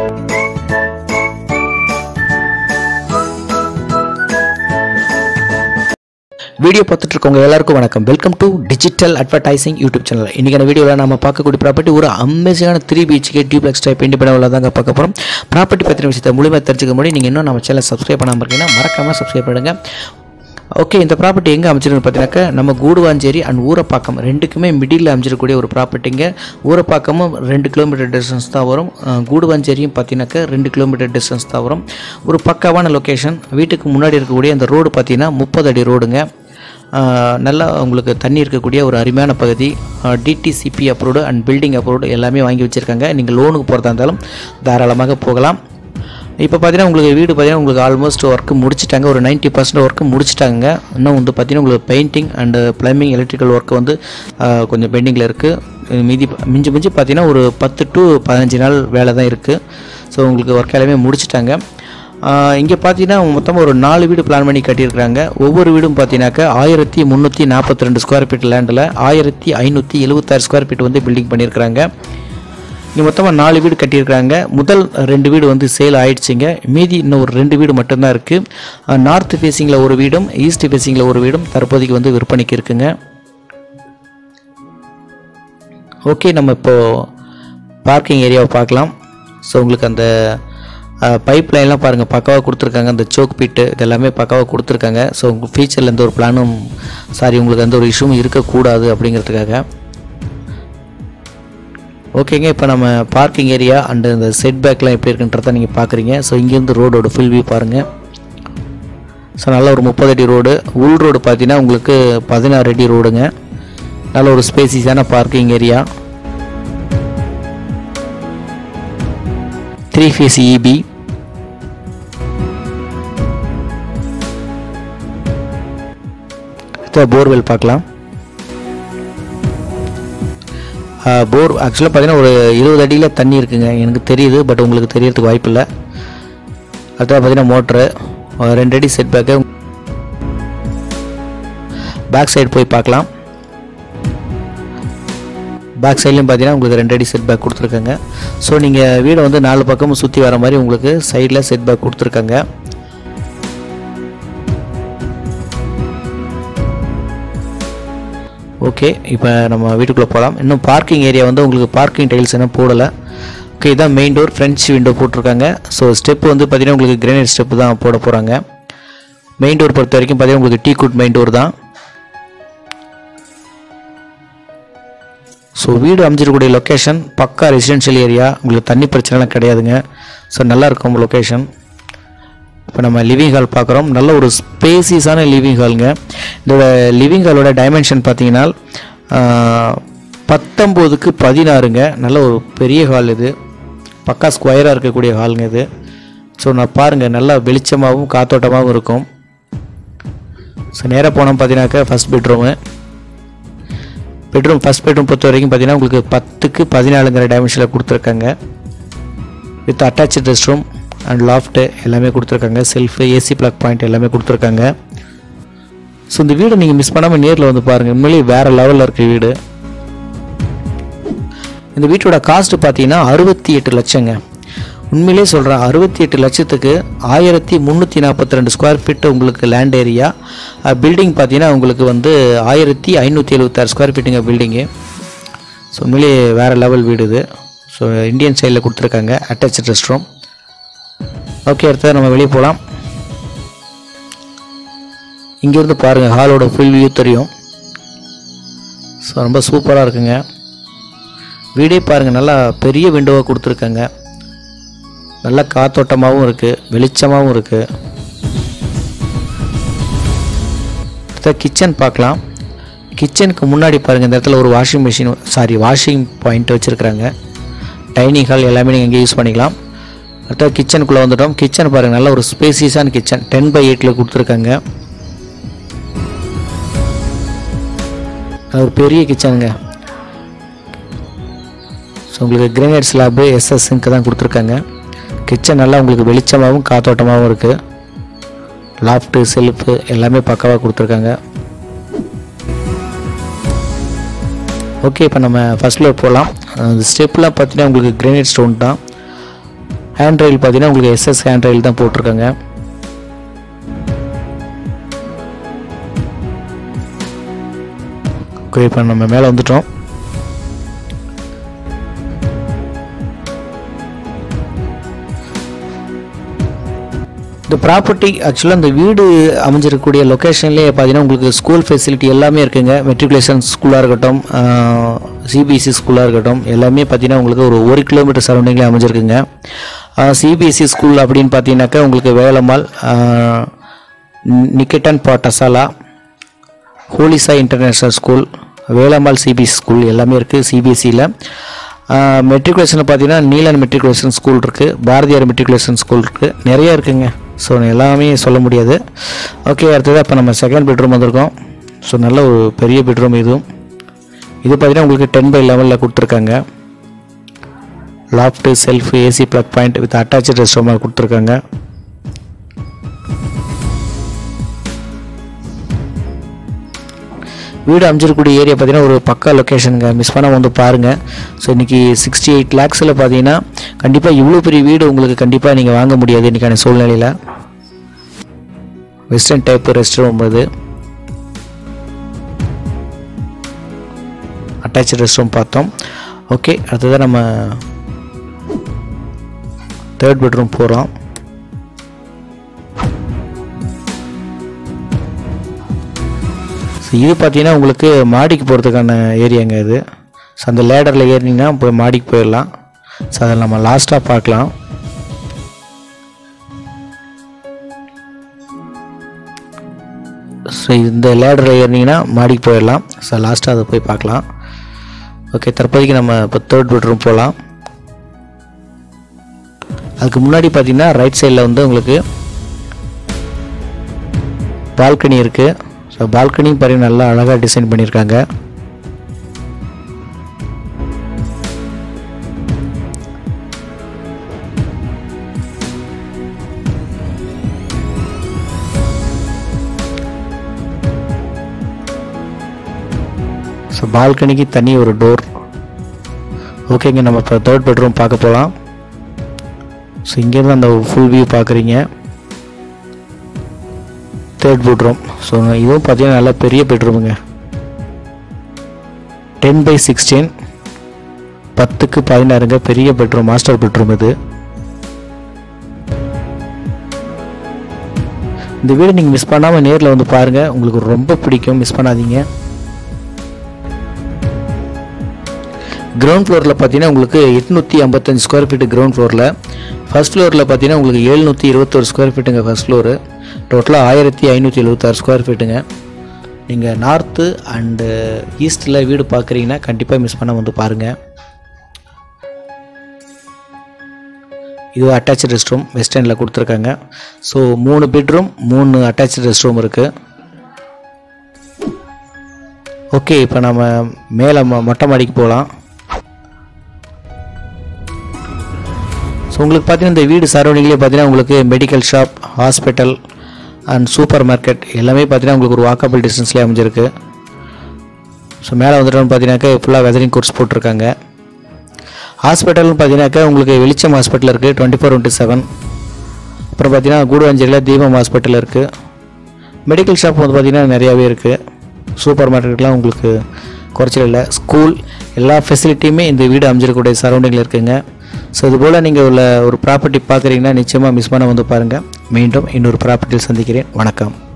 Video பார்த்துட்டு இருக்கவங்க எல்லாருக்கும் வணக்கம். Welcome to digital advertising YouTube channel. இன்றைக்கான வீடியோவில் நம்ம பார்க்கக்கூடிய ப்ராப்பர்ட்டி ஒரு அமேசிங்கான 3 BHK டியூப்ளெக்ஸ் டைப் இண்டிபெண்டன்ட் தாங்க பார்க்க போகிறோம். ப்ராப்பர்ட்டி பற்றின விஷயத்தை முழுமையாக தெரிஞ்சுக்க முடியும். நீங்கள் இன்னும் நம்ம சேனல் சப்ஸ்கிரைப் பண்ணாமல் இருக்கீங்கன்னா மறக்காமல் சப்ஸ்கிரைப் பண்ணுங்கள். ஓகே, இந்த ப்ராப்பர்ட்டி எங்கே அமைச்சிருக்குன்னு பார்த்தீங்கன்னாக்கா நம்ம கூடுவாஞ்சேரி அண்ட் ஊரப்பாக்கம் ரெண்டுக்குமே மிடில் அமைச்சிருக்கக்கூடிய ஒரு ப்ராப்பர்ட்டிங்க. ஊரப்பாக்கமும் 2 கிலோமீட்டர் டிஸ்டன்ஸ் தான் வரும். கூடுவாஞ்சேரியும் பார்த்தீங்கன்னாக்கா 2 கிலோமீட்டர் டிஸ்டன்ஸ் தான் வரும். ஒரு பக்காவான லொக்கேஷன். வீட்டுக்கு முன்னாடி இருக்கக்கூடிய அந்த ரோடு பார்த்தீங்கன்னா 30 அடி ரோடுங்க. நல்லா உங்களுக்கு தண்ணி இருக்கக்கூடிய ஒரு அருமையான பகுதி. DTCP approved and building approved எல்லாமே வாங்கி வச்சுருக்காங்க. நீங்கள் லோனுக்கு போகிறதா இருந்தாலும் தாராளமாக போகலாம். இப்போ பார்த்தீங்கன்னா உங்களுக்கு வீடு பார்த்தீங்கன்னா உங்களுக்கு ஆல்மோஸ்ட் ஒர்க்கு முடிச்சிட்டாங்க. ஒரு 90% ஒர்க்கு முடிச்சிட்டாங்க. இன்னும் வந்து பார்த்தீங்கன்னா உங்களுக்கு painting and plumbing electrical work வந்து கொஞ்சம் பெண்டிங்கில் இருக்குது. மிஞ்சி பார்த்தீங்கன்னா ஒரு 10 to 15 நாள் வேலை தான் இருக்குது. ஸோ உங்களுக்கு ஒர்க் எல்லாமே முடிச்சிட்டாங்க. இங்கே பார்த்தீங்கன்னா மொத்தமாக ஒரு 4 வீடு பிளான் பண்ணி கட்டியிருக்கிறாங்க. ஒவ்வொரு வீடும் பார்த்தீங்கன்னாக்கா 1342 ஸ்கொயர் ஃபீட் லேண்டில் 1576 ஸ்கொயர் ஃபீட் வந்து பில்டிங் பண்ணியிருக்கிறாங்க. இங்கே மொத்தமாக 4 வீடு கட்டியிருக்கிறாங்க. முதல் 2 வீடு வந்து சேல் ஆகிடுச்சிங்க. மீதி இன்னும் ஒரு 2 வீடு மட்டும்தான் இருக்குது. நார்த் ஃபேஸிங்கில் ஒரு வீடும் ஈஸ்ட் ஃபேஸிங்கில் ஒரு வீடும் தற்போதைக்கு வந்து விற்பனைக்கு இருக்குங்க. ஓகே, நம்ம இப்போது பார்க்கிங் ஏரியாவை பார்க்கலாம். ஸோ உங்களுக்கு அந்த பைப் லைன்லாம் பாருங்கள் பக்காவாக கொடுத்துருக்காங்க. அந்த சோக் பீட்டு இதெல்லாமே பக்காவாக கொடுத்துருக்காங்க. ஸோ உங்கள் ஃபியூச்சரில் எந்த ஒரு பிளானும் உங்களுக்கு எந்த ஒரு இஷ்யூவும் இருக்கக்கூடாது அப்படிங்கிறதுக்காக. ஓகேங்க, இப்போ நம்ம பார்க்கிங் ஏரியா அண்டு இந்த செட் பேக்லாம் எப்படி இருக்குன்றத நீங்கள் பார்க்குறீங்க. ஸோ இங்கேருந்து ரோடோட ஃபுல் வியூ பாருங்கள். ஸோ நல்ல ஒரு 30 அடி ரோடு. உள் ரோடு பார்த்தீங்கன்னா உங்களுக்கு 16 அடி ரோடுங்க. நல்ல ஒரு ஸ்பேசியஸான parking area. 3 phase EB. Borewell பார்க்கலாம். போர் ஆக்சுவலாக பார்த்தீங்கன்னா ஒரு 20 அடியில் தண்ணி இருக்குங்க. எனக்கு தெரியுது, பட் உங்களுக்கு தெரியறதுக்கு வாய்ப்பு இல்லை. அடுத்தது பார்த்தீங்கன்னா மோட்ரு 2 அடி செட் பேக்கு. பேக் சைடு போய் பார்க்கலாம். பேக் சைட்லையும் பார்த்தீங்கன்னா உங்களுக்கு 2 அடி செட் பேக் கொடுத்துருக்காங்க. ஸோ நீங்கள் வீடை வந்து 4 பக்கமும் சுற்றி வர மாதிரி உங்களுக்கு சைடில் செட் பேக் கொடுத்துருக்காங்க. ஓகே, இப்போ நம்ம வீட்டுக்குள்ளே போகலாம். இன்னும் பார்க்கிங் ஏரியா வந்து உங்களுக்கு பார்க்கிங் டைல்ஸ் என்ன போடலை. ஓகே, இதான் மெயின் டோர். ஃப்ரெஞ்ச் விண்டோ போட்டிருக்காங்க. ஸோ ஸ்டெப்பு வந்து பார்த்தீங்கன்னா உங்களுக்கு கிரானைட் ஸ்டெப்பு தான் போட போகிறாங்க. மெயின் டோர் பொறுத்த வரைக்கும் பார்த்தீங்கன்னா உங்களுக்கு டீ குட் மெயின் டோர் தான். ஸோ வீடு அமைச்சிருக்கக்கூடிய லொக்கேஷன் பக்கா ரெசிடென்ஷியல் ஏரியா. உங்களுக்கு தண்ணி பிரச்சனைலாம் கிடையாதுங்க. ஸோ நல்லாயிருக்கும் லொக்கேஷன். இப்போ நம்ம லிவிங் ஹால் பார்க்குறோம். நல்ல ஒரு ஸ்பேசியஸான லிவிங் ஹாலுங்க. இதோட லிவிங் ஹாலோட டைமென்ஷன் பார்த்தீங்கன்னா 19x16ங்க. நல்ல ஒரு பெரிய ஹால் இது. பக்கா ஸ்கொயராக இருக்கக்கூடிய ஹாலுங்க இது. ஸோ நான் பாருங்கள் நல்லா வெளிச்சமாகவும் காத்தோட்டமாகவும் இருக்கும். ஸோ நேராக போனோம் பார்த்தீங்கன்னாக்கா ஃபஸ்ட் பெட்ரூமு. ஃபஸ்ட் பெட்ரூம் பொறுத்த வரைக்கும் பார்த்தீங்கன்னா உங்களுக்கு 10x14ங்கிற டைமென்ஷனில் கொடுத்துருக்காங்க. With attach rest room and loft எல்லாமே கொடுத்துருக்காங்க. செல்ஃபு, ஏசி ப்ளக் பாயிண்ட் எல்லாமே கொடுத்துருக்காங்க. ஸோ இந்த வீடை நீங்கள் மிஸ் பண்ணாமல் நேரில் வந்து பாருங்கள். உண்மையிலேயே வேறு லெவலில் இருக்க வீடு. இந்த வீட்டோட காஸ்ட்டு பார்த்தீங்கன்னா 68 லட்சங்க. உண்மையிலே சொல்கிறேன், 68 லட்சத்துக்கு 1342 ஸ்கொயர் ஃபீட்டு உங்களுக்கு லேண்ட் ஏரியா. பில்டிங் பார்த்தீங்கன்னா உங்களுக்கு வந்து 1576 ஸ்கொயர் ஃபீட்டுங்க பில்டிங்கு. ஸோ உண்மையிலே வேறு லெவல் வீடு இது. ஸோ இந்தியன் சைடில் கொடுத்துருக்காங்க. Attach rest room. ஓகே, அடுத்தது நம்ம வெளியே போகலாம். இங்கேருந்து பாருங்கள் ஹாலோட ஃபுல் வியூ தெரியும். ஸோ ரொம்ப சூப்பராக இருக்குங்க. வீடே பாருங்கள் நல்லா பெரிய விண்டோவாக கொடுத்துருக்காங்க. நல்லா காத்தோட்டமாகவும் இருக்குது, வெளிச்சமாகவும் இருக்குது. அடுத்த கிச்சன் பார்க்கலாம். கிச்சனுக்கு முன்னாடி பாருங்கள் இந்த இடத்துல ஒரு வாஷிங் பாயிண்ட் வச்சுருக்குறாங்க. டைனிங் ஹால் எல்லாமே நீங்கள் இங்கே யூஸ் பண்ணிக்கலாம். அடுத்த கிச்சனுக்குள்ளே வந்துட்டோம். கிச்சன் பாருங்கள் நல்ல ஒரு ஸ்பேசியஸான கிச்சன் 10x8 கொடுத்துருக்காங்க. ஒரு பெரிய கிச்சனுங்க. ஸோ உங்களுக்கு கிரானைட் ஸ்லாப்பு SS தான் கொடுத்துருக்காங்க. கிச்சன் நல்லா உங்களுக்கு வெளிச்சமாகவும் காத்தோட்டமாகவும் இருக்குது. லாஃப்ட்டு, செல்ஃபு எல்லாமே பக்காவாக கொடுத்துருக்காங்க. ஓகே, இப்போ நம்ம ஃபர்ஸ்ட் ஃப்ளோர் போகலாம். அந்த ஸ்டெப்லாம் பார்த்தீங்கன்னா உங்களுக்கு கிரானைட் ஸ்டோன் தான். ஹேண்ட் ரெயில் பார்த்தீங்கன்னா உங்களுக்கு எஸ்எஸ் ஹேண்ட் ரெயில் தான் போட்டிருக்காங்க. ஓகே, இப்போ நம்ம மேலே வந்துட்டோம். இந்த ப்ராப்பர்ட்டி ஆக்சுவலாக இந்த வீடு அமைஞ்சிருக்கக்கூடிய லொக்கேஷன்லேயே பார்த்தீங்கன்னா உங்களுக்கு ஸ்கூல் ஃபெசிலிட்டி எல்லாமே இருக்குங்க. மெட்ரிகுலேஷன் ஸ்கூலாக இருக்கட்டும், சிபிஎஸ்சி ஸ்கூலாக இருக்கட்டும், எல்லாமே பார்த்தீங்கன்னா உங்களுக்கு ஒரு 1 கிலோமீட்டர் சரௌண்டிங்கில் அமைஞ்சிருக்குங்க. சிபிஎஸ்சி ஸ்கூல் அப்படின்னு பார்த்தீங்கன்னாக்கா உங்களுக்கு வேலம்மாள், நிக்கேட்டன் பாட்டசாலா, ஹோலிசா international school, Velammal CBSE school எல்லாமே இருக்குது சிபிஎஸ்சியில். மெட்ரிகுலேஷனில் பார்த்தீங்கன்னா நீலன் மெட்ரிகுலேஷன் ஸ்கூல் இருக்குது, பாரதியார் மெட்ரிகுலேஷன் ஸ்கூல் இருக்குது, நிறையா இருக்குங்க. ஸோ எல்லாமே சொல்ல முடியாது. ஓகே, அடுத்தது அப்போ நம்ம செகண்ட் பெட்ரூம் வந்திருக்கோம். ஸோ நல்ல ஒரு பெரிய பெட்ரூம் இதுவும். இது பார்த்தீங்கன்னா உங்களுக்கு 10/11 கொடுத்துருக்காங்க. Loft, shelf, AC plug point with attach rest ரூமாக கொடுத்துருக்காங்க. வீடு அமைஞ்சிருக்கக்கூடிய ஏரியா பார்த்தீங்கன்னா ஒரு பக்கா லொக்கேஷனுங்க, மிஸ் பண்ணாமல் வந்து பாருங்கள். ஸோ இன்றைக்கி 68 lakhஸில் பார்த்தீங்கன்னா கண்டிப்பாக இவ்வளோ பெரிய வீடு உங்களுக்கு கண்டிப்பாக நீங்கள் வாங்க முடியாது இன்றைக்கான சூழ்நிலையில். வெஸ்டர்ன் டைப் ரெஸ்ட் ரூம், இது அட்டாச்சு ரெஸ்ட் ரூம் பார்த்தோம். ஓகே, அடுத்ததான் நம்ம தேர்ட் பெட்ரூம் போகிறோம். இது பார்த்தீங்கன்னா உங்களுக்கு மாடிக்கு போகிறதுக்கான ஏரியாங்க இது. ஸோ அந்த லேடரில் ஏறினீங்கன்னா போய் மாடிக்கு போயிடலாம். ஸோ அதில் நம்ம லாஸ்ட்டாக பார்க்கலாம். ஸோ இந்த லேடரில் ஏறினீங்கன்னா மாடிக்கு போயிடலாம். ஸோ லாஸ்ட்டாக அதை போய் பார்க்கலாம். ஓகே, தற்போதைக்கு நம்ம இப்போ தேர்ட் பெட்ரூம் போகலாம். அதுக்கு முன்னாடி பார்த்தீங்கன்னா ரைட் சைடில் வந்து உங்களுக்கு பால்கனி இருக்குது. ஸோ பால்கனியும் பாருங்கள் நல்லா அழகாக டிசைன் பண்ணியிருக்காங்க. ஸோ பால்கனிக்கு தனி ஒரு டோர். ஓகேங்க, நம்ம இப்போ தேர்ட் பெட்ரூம் பார்க்க போகலாம். ஸோ இங்கேருந்து அந்த ஃபுல் வியூ பார்க்குறீங்க. Third bedroom. ஸோ இதுவும் பார்த்தீங்கன்னா நல்லா பெரிய பெட்ரூமுங்க. 10/16, 10/16 பெரிய பெட்ரூம், மாஸ்டர் பெட்ரூம் இது. இந்த வீடு நீங்கள் மிஸ் பண்ணாமல் நேரில் வந்து பாருங்கள், உங்களுக்கு ரொம்ப பிடிக்கும், மிஸ் பண்ணாதீங்க. கிரவுண்ட் ஃப்ளோரில் பார்த்தீங்கன்னா உங்களுக்கு 855 ஸ்கொயர் ஃபீட்டு கிரவுண்ட் ஃப்ளோரில். ஃபர்ஸ்ட் ஃப்ளோரில் பார்த்தீங்கன்னா உங்களுக்கு 721 ஸ்கொயர் ஃபீட்டுங்க ஃபர்ஸ்ட் ஃப்ளோரு. டோட்டலாக 1576 ஸ்கொயர் ஃபீட்டுங்க. நீங்கள் நார்த்து அண்டு ஈஸ்ட்டில் வீடு பார்க்குறீங்கன்னா கண்டிப்பாக மிஸ் பண்ண வந்து பாருங்கள். இது அட்டாச்சு ரெஸ்ட் ரூம் வெஸ்டர்னில் கொடுத்துருக்காங்க. So 3 bedroom 3 attach rest room இருக்குது. ஓகே, இப்போ நம்ம மேலே மொட்டை மாடிக்கு போகலாம். ஸோ உங்களுக்கு பார்த்தீங்கன்னா இந்த வீடு சரௌண்டிங்லேயே பார்த்தீங்கன்னா உங்களுக்கு medical shop, hospital and super market எல்லாமே பார்த்தீங்கன்னா உங்களுக்கு ஒரு வாக்கபிள் டிஸ்டன்ஸ்லேயே அமைஞ்சிருக்கு. ஸோ மேலே வந்துட்டோம்னு பார்த்தீங்கன்னாக்கா ஃபுல்லாக வெதரிங் கோர்ஸ் போட்டிருக்காங்க. ஹாஸ்பிட்டல்னு பார்த்தீங்கன்னாக்கா உங்களுக்கு வெளிச்சம் ஹாஸ்பிட்டல் இருக்குது 24/7. அப்புறம் பார்த்தீங்கன்னா கூடுவாஞ்சேரியில் தீபம் ஹாஸ்பிட்டல் இருக்குது. மெடிக்கல் ஷாப் வந்து பார்த்தீங்கன்னா நிறையாவே இருக்குது. சூப்பர் மார்க்கெட்லாம் உங்களுக்கு குறைச்சல் இல்லை. ஸ்கூல் எல்லா ஃபெசிலிட்டியுமே இந்த வீடு அமைஞ்சிருக்கக்கூடிய சரௌண்டிங்கில் இருக்குங்க. ஸோ இதுபோல் நீங்கள் ஒரு ப்ராப்பர்ட்டி பார்க்குறீங்கன்னா நிச்சயமாக மிஸ் பண்ண வந்து பாருங்கள். மீண்டும் இன்னொரு ப்ராப்பர்ட்டியில் சந்திக்கிறேன். வணக்கம்.